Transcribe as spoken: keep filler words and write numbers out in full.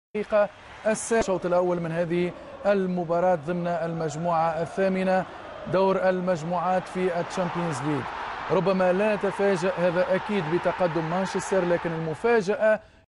الدقيقة السادسة الشوط الأول من هذه المباراة ضمن المجموعة الثامنة دور المجموعات في الشامبيونز ليج. ربما لا نتفاجأ، هذا أكيد، بتقدم مانشستر، لكن المفاجأة